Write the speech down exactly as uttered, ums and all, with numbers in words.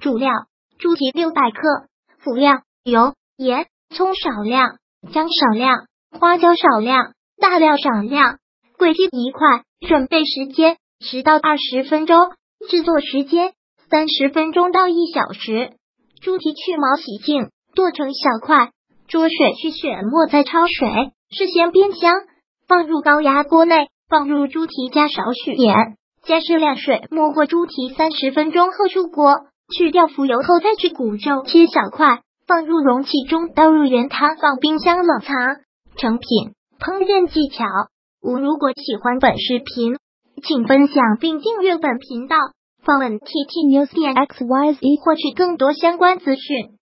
主料：猪蹄六百克。辅料：油、盐、葱少量，姜少量，花椒少量，大料少量。桂皮一块。准备时间十到二十分钟，制作时间三十分钟到一小时。猪蹄去毛洗净，剁成小块，焯水去血沫，再焯水，事先煸香，放入高压锅内，放入猪蹄加少许盐，加适量水，没过猪蹄三十分钟后出锅，去掉浮油后再去骨肉切小块，放入容器中，倒入原汤，放冰箱冷藏。成品。烹饪技巧五。如果喜欢本视频，请分享并订阅本频道，访问 T T News 点 X Y Z 获取更多相关资讯。